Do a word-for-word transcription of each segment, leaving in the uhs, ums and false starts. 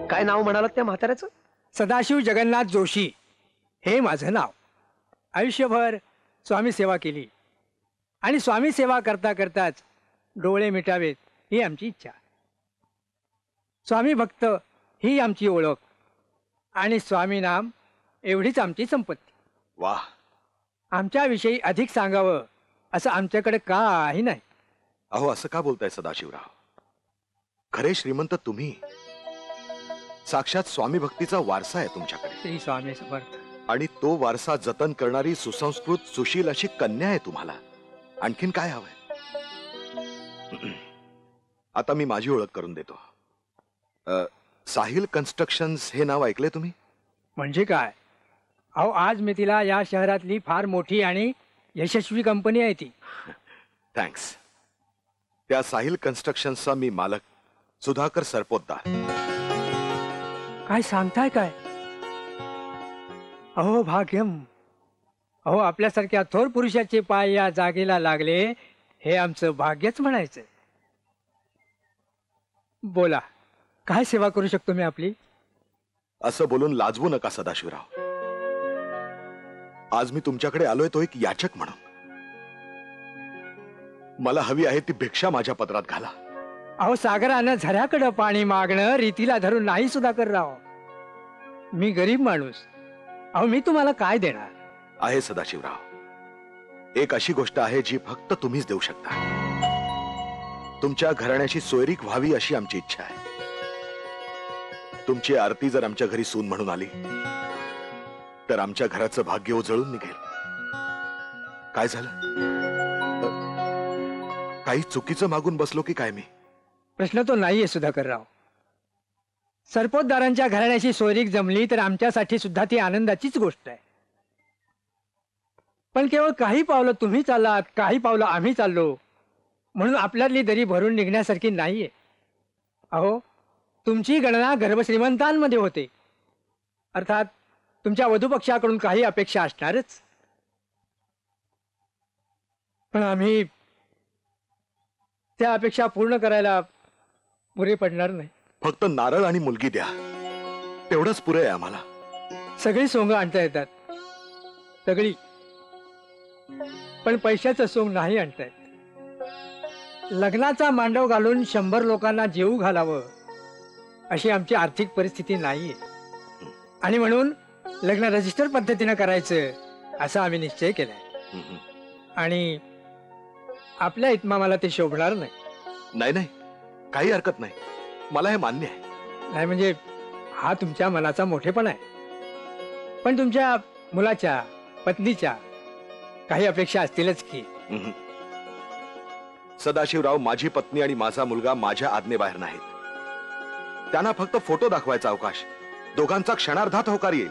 काय नाव म्हणालात त्या म्हाताऱ्याचं? सदाशिव जगन्नाथ जोशी हे माझं नाव. आयुष्यभर स्वामी सेवा केली आणि स्वामी सेवा करता करताच डोळे मिटावेत ही आमची इच्छा. स्वामी भक्त ही आमची ओळख आणि स्वामी नाम एवढीच आमची संपत्ती. वाह. आमच्याविषयी अधिक सांगावं असं आमच्याकडे काही नाही. अहो असं का बोलताय सदाशिवराव? खरे श्रीमंत तुम्ही. साक्षात स्वामी भक्तीचा वारसा आहे तुमच्याकडे. श्री स्वामी समर्थ. आणि तो वारसा जतन करणारी सुसंस्कृत सुशील अशी कन्या आहे तुम्हाला. आणखीन काय हवंय? आता मी माझी ओळख करून देतो. अ, साहिल कन्स्ट्रक्शन्स हे नाव ऐकले तुम्ही? म्हणजे काय? अहो आज मी तिला या शहरातली फार मोठी आणि यशस्वी कंपनी आहे ती. थँक्स. त्या साहिल कन्स्ट्रक्शन्सचा मी मालक सुधाकर सरपोतदार. काय सांगताय काय? अहो भाग्यम. अहो आपल्यासारख्या थोर पुरुषाचे पाय या जागेला लागले हे आमचं भाग्यच म्हणायचं. बोला, काय सेवा करू शकतो मी आपली? असं बोलून लाजवू नका सदाशिवराव. आज मी तुमच्याकडे आलोय तो एक याचक म्हणून. मला हवी आहे ती भिक्षा माझ्या पदरात घाला. अहो सागरानं झऱ्याकडं पाणी मागणं रीतीला धरून नाही सुधाकर राव. मी गरीब माणूस. अहो मी तुम्हाला काय देणार? आहे सदाशिवराव, एक अशी गोष्ट आहे जी फक्त तुम्हीच देऊ शकता. तुमच्या घराण्याची सोयरीक व्हावी अशी आमची इच्छा आहे. तुमची आरती जर आमच्या घरी सून म्हणून आली तर आमच्या घराचं भाग्य उजळून निघेल. काय झालं? काही चुकीचं मागून बसलो की काय मी? प्रश्न तो नाहीये सुधाकरराव. सरपोतदारांच्या घराण्याची सोयरीक जमली तर आमच्यासाठी सुद्धा ती आनंदाचीच गोष्ट आहे. पण केवळ काही पावलं तुम्ही चाललात, काही पावलं आम्ही चाललो म्हणून आपल्यातली दरी भरून निघण्यासारखी नाहीये. अहो तुमची गणना गर्भश्रीमंतांमध्ये होते. अर्थात तुमच्या वधूपक्षाकडून काही अपेक्षा असणारच. पण आम्ही त्या अपेक्षा पूर्ण करायला पुरे पडणार नाही. फक्त नारळ आणि मुलगी द्या, तेवढंच पुरे आहे आम्हाला. सगळी सोंग आणता येतात, सगळी. पण पैशाचं सोंग नाही आणता येत. लग्नाचा मांडव घालून शंभर लोकांना जेवू घालावं अशी आमची आर्थिक परिस्थिती नाहीये. आणि म्हणून लग्न रजिस्टर पद्धतीनं करायचं असा आम्ही निश्चय केलाय. आणि आपल्या इतमामाला ते शोभणार नाही. नाही नाही, काही हरकत नाही, मला हे मान्य आहे. नाही म्हणजे हा तुमच्या मनाचा मोठेपणा आहे. पण तुमच्या मुलाच्या, पत्नीच्या काही अपेक्षा असतीलच की. सदाशिवराव, माझी पत्नी आणि माझा मुलगा माझ्या आज्ञेबाहेर नाहीत. त्यांना फक्त फोटो दाखवायचा अवकाश. दोघांचा क्षणार्धात होकार येईल.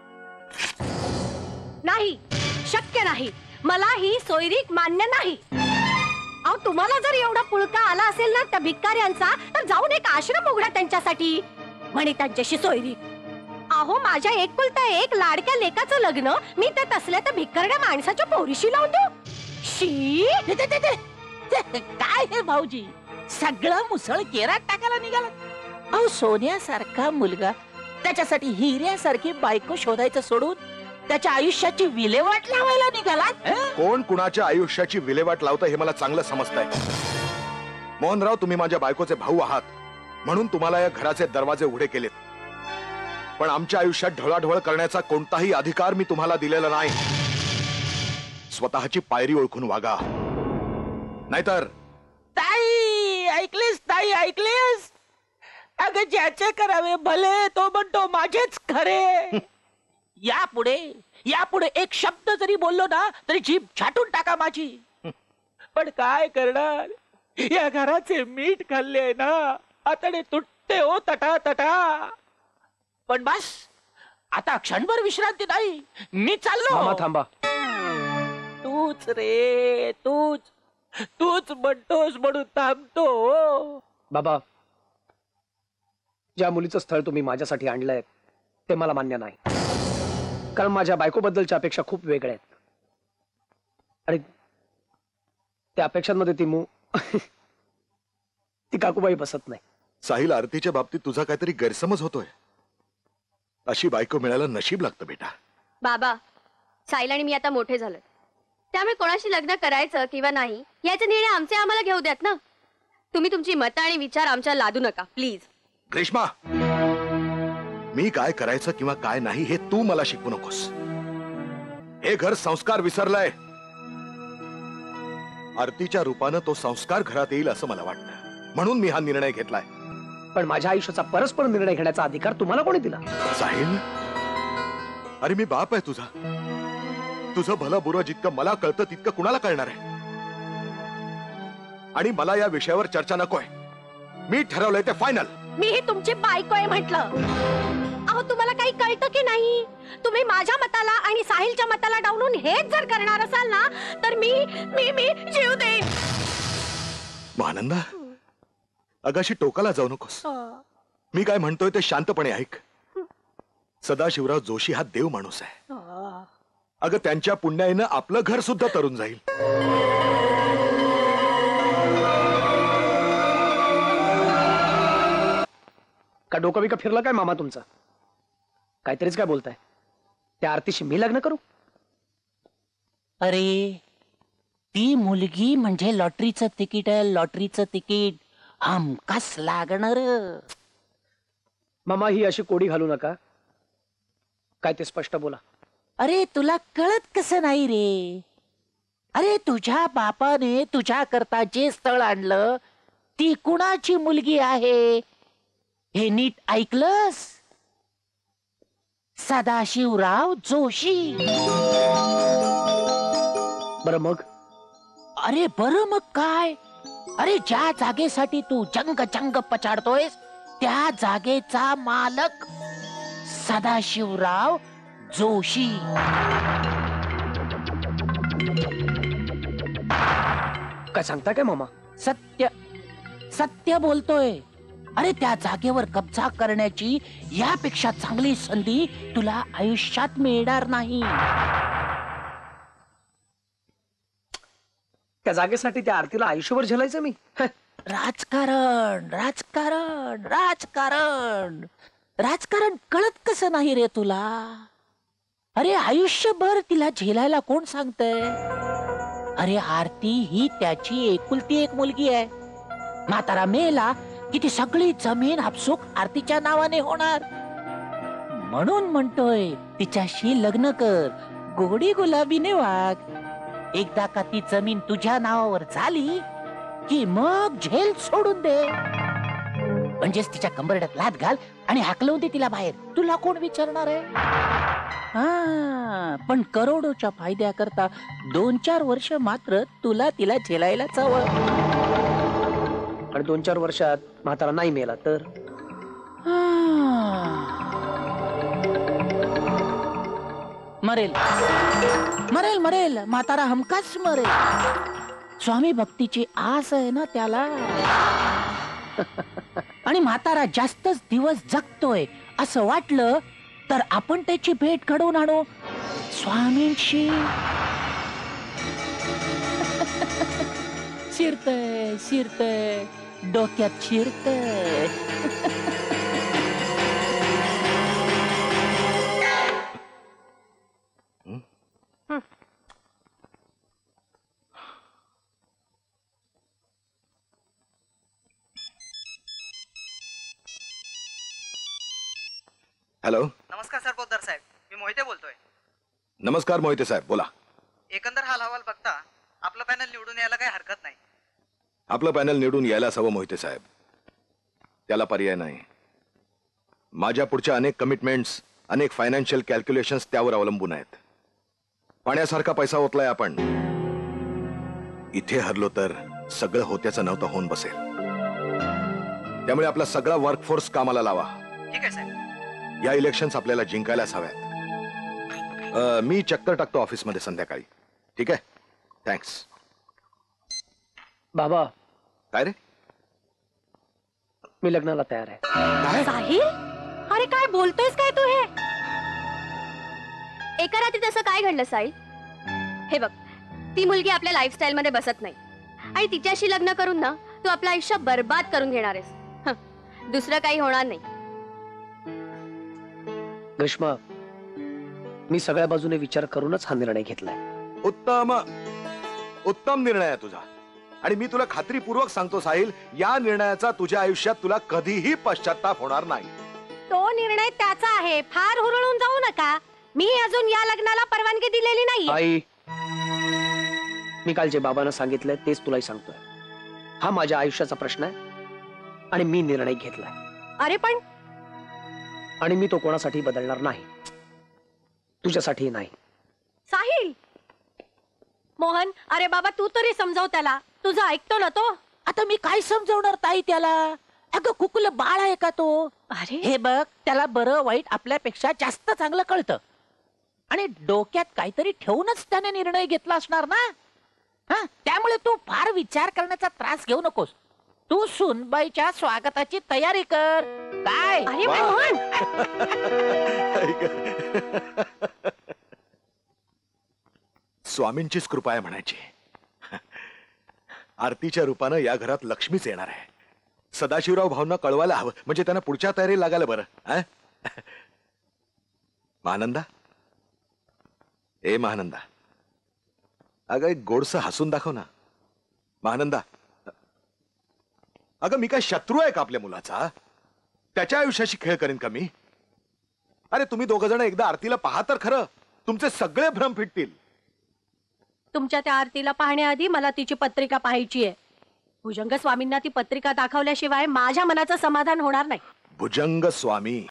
नाही, शक्य नाही. मला ही सोयरीक मान्य नाही. अहो तुम्हाला जर एवढा पुळका आला असेल ना त्या भिक्काऱ्यांचा, तर जाऊन एक आश्रम उघडा त्यांच्यासाठी, म्हणे त्यांच्याशी सोयरीक. अहो माझ्या एकुलता एक लाडक्या लेकाचं लग्न मी त्या तसल्या त्या भिक्कारड्या माणसाच्या पोरीशी लावून देऊ? शी. काय हे भाऊजी, सगळं मुसळ केरात टाकायला निघाला. अहो सोन्यासारखा मुलगा, त्याच्यासाठी हिऱ्यासारखी बायको शोधायचं सोडून त्याच्या आयुष्याची विल्हेवाट लावायला निघाला. कोण कुणाच्या आयुष्याची विल्हेवाट लावतं हे मला चांगलं समजतंय. मोहनराव, तुम्ही माझ्या बायकोचे भाऊ आहात म्हणून तुम्हाला या घराचे दरवाजे उघडे केलेत. पण आमच्या आयुष्यात ढवळाढवळ करण्याचा कोणताही अधिकार मी तुम्हाला दिलेला नाही. स्वतःची पायरी ओळखून वागा, नाहीतर. ताई ऐकलीस, ताई ऐकलीस? अगं ज्याचे करावे भले तो म्हणतो माझेच खरे. यापुढे यापुढे एक शब्द जरी बोललो ना तरी जीभ छाटून टाका माझी. पण काय करणार, या घराचे मीठ खाल्ले ना, आतडे तुटते हो तटा तटा. पण बस आता क्षणभर विश्रांती नाही, मी चाललो. मामा थांबा. तूच रे, तूच तूच म्हणतोस म्हणून थांबतो. बाबा, ज्या मुलीचं स्थळ तुम्ही माझ्यासाठी आणलंय ते मला मान्य नाही. कारण माझ्या बायकोबद्दलच्या अपेक्षा खूप वेगळ्या आहेत. आणि त्या अपेक्षांमध्ये ती मू ती काकूबाई बसत नाही. साहिल, आरतीच्या बाबतीत तुझा काहीतरी गैरसमज होतोय. अशी बायको मिळायला नशीब लागतं बेटा. बाबा, साहिल आणि मी आता मोठे झालो, त्यामुळे कोणाशी लग्न करायचं किंवा नाही याचे निर्णय आमचे आम्हाला घेऊ द्यात ना. तुम्ही तुमची मतं आणि विचार आमच्या लादू नका प्लीज. ग्रीष्मा, मी काय करायचं किंवा काय नाही हे तू मला शिकवू नकोस. हे घर संस्कार विसरलंय. आरतीच्या रूपानं तो संस्कार घरात येईल असं मला वाटतं, म्हणून मी हा निर्णय घेतलाय. पण माझ्या आयुष्याचा परस्पर निर्णय घेण्याचा अधिकार तुम्हाला कोणी दिला? साहिल, अरे मी बाप आहे तुझा. तुझं भलं बुरं जितकं मला कळतं तितकं कुणाला कळणार आहे? आणि मला या विषयावर चर्चा नकोय. मी ठरवलंय ते फायनल. मी ही तुमची बायको आहे म्हटलं. अहो तुम्हाला काही कळतं की नाही? तुम्ही माझ्या मताला आणि साहिलच्या मताला डावलून हेच जर करणार असाल ना तर मी मी मी जीव देईन. महानंदा, अगाशी टोकाला जाऊ नकोस. मी काय म्हणतोय ते शांतपणे ऐक. सदाशिवराव जोशी हा देव माणूस आहे. अगं, त्यांच्या पुण्याईनं आपलं घर सुद्धा तरून जाईल. का डोकं बिकं फिरलं काय मामा तुमचं? काहीतरीच काय बोलताय? त्या आरतीशी मी लग्न करू? अरे, ती मुलगी म्हणजे लॉटरीचं तिकीट आहे. लॉटरीचं तिकीट हमखास लागणार. मामा, ही अशी कोडी घालू नका. काय ते स्पष्ट बोला. अरे, तुला कळत कसं नाही रे? अरे, तुझ्या बापाने तुझ्या करता जे स्थळ आणलं ती कुणाची मुलगी आहे हे नीट ऐकलंस? सदाशिवराव जोशी. बरं मग? अरे बरं मग काय? अरे, ज्या जागेसाठी तू जंग जंग पछाडतोयस त्या जागेचा मालक सदाशिवराव जोशी. काय सांगता काय मामा? सत्य सत्य बोलतोय. अरे, त्या जागेवर कब्जा करण्याची यापेक्षा चांगली संधी तुला आयुष्यात मिळणार नाही. त्या जागेसाठी त्या आरतीला आयुष्यभर झेलायचं मी? राजकारण राजकारण राजकारण राजकारण कळत कसं नाही रे तुला? अरे, आयुष्यभर तिला झेलायला कोण सांगतय? अरे, आरती ही त्याची एकुलती एक मुलगी आहे. म्हातारा मेला की ती सगळी जमीन आपसूक आरतीच्या नावाने होणार. म्हणून म्हणतोय तिच्याशी लग्न कर, गोडी गुलाबीने वाग. एकदा का ती जमीन तुझ्या नावावर झाली की मग झेल सोडून दे. म्हणजेच तिच्या कंबरड्यात लाथ घाल आणि हाकलवून दे तिला बाहेर. तुला कोण विचारणार आहे? हा, पण करोडोच्या फायद्याकरता दोन चार वर्ष मात्र तुला तिला झेलायलाच हवं. आणि दोन चार वर्षात म्हातारा नाही मेला तर? मरेल मरेल मरेल म्हातारा हमखास मरेल. स्वामी भक्तीची आस आहे ना त्याला. आणि म्हातारा जास्तच दिवस जगतोय असं वाटलं तर आपण त्याची भेट घडवून आणू स्वामींशी. शिरतय शिरतय डोक्यात शिरतय. हॅलो. नमस्कार सर पोद्दार साहेब, मी मोहिते बोलतोय. नमस्कार मोहिते साहेब, बोला. एकंदर हाल हवाल बघता आपलं पॅनल निवडून यायला काही हरकत नाही. आपलं पॅनल निवडून यायलाच हवं मोहिते साहेब. त्याला पर्याय नाही. माझ्या पुढच्या अनेक कमिटमेंट्स, अनेक फायनान्शियल कॅल्क्युलेशन्स त्यावर अवलंबून आहेत. पाण्यासारखा पैसा ओतलाय आपण. इथे हरलो तर सगळं होत्याचं नव्हतं होऊन बसेल. त्यामुळे आपला सगळा वर्कफोर्स कामाला लावा. ठीक आहे साहेब. या इलेक्शन्स आपल्याला जिंकायलाच हव्यात. अ, मी चक्कर टाकतो ऑफिसमध्ये संध्याकाळी. ठीक आहे, थँक्स. बाबा, काय रे? मी लग्नाला तयार आहे. काय? साहिल, अरे काय बोलतोयस काय तू हे? एका रात्री तसं काय घडलं साहिल? हे बघ, ती मुलगी आपल्या लाईफस्टाईल मध्ये बसत नाही आणि तिच्याशी लग्न करून ना तू आपलं आयुष्य बर्बाद करून घेणार आहेस. हं. दुसरं काही होणार नाही. ग्रीष्मा, मी सगळ्या बाजूने विचार करूनच हा निर्णय घेतलाय. उत्तम उत्तम निर्णय आहे तुझा. आणि मी तुला खात्रीपूर्वक सांगतो साहिल, या निर्णयाचा तुझ्या आयुष्यात तुला कधीही पश्चाताप होणार नाही. तो निर्णय त्याचा आहे, फार हुरळून जाऊ नका. मी अजून या लग्नाला परवानगी दिलेली नाही. आई, मी काल जे बाबांना सांगितलंय तेच तुलाही सांगतोय. हा माझ्या आयुष्याचा प्रश्न आहे आणि मी निर्णय घेतलाय. अरे पण आणि मी तो कोणासाठी बदलणार नाही, तुझ्यासाठी नाही. साहिल, मोहन, अरे बाबा तू तरी समजाव त्याला. तुझं ऐकतो ना तो? आता मी काय समजवणार ताई त्याला? अगं कुकुलं बाळ आहे का तो? अरे हे बघ, त्याला बरं वाईट आपल्यापेक्षा जास्त चांगलं कळतं. आणि डोक्यात काहीतरी ठेवूनच त्याने निर्णय घेतला असणार ना. हा, त्यामुळे तू फार विचार करण्याचा त्रास घेऊ नकोस. तू सुनबाईच्या स्वागताची तयारी कर. काय? अरे वा. मोहन, स्वामींचीच कृपा आहे म्हणायची. आरतीच्या रूपानं या घरात लक्ष्मीच येणार आहे. सदाशिवराव भाऊंना कळवायला हवं, म्हणजे त्यांना पुढच्या तयारी लागायला बरं. अं? महानंदा, ए महानंदा, अगं एक गोडस हसून दाखव ना. महानंदा, अगं मी काय शत्रू आहे का आपल्या मुलाचा? त्याच्या आयुष्याशी खेळ करेन का मी? अरे तुम्ही दोघ जण एकदा आरतीला पहा तर खरं, तुमचे सगळे भ्रम फिटतील. तुमच्या त्या आरतीला पाहण्याआधी मला तिची पत्रिका पाहायची आहे. भुजंग स्वामींना ती पत्रिका दाखवल्याशिवाय माझ्या मनाचं समाधान होणार नाही. भुजंग स्वामी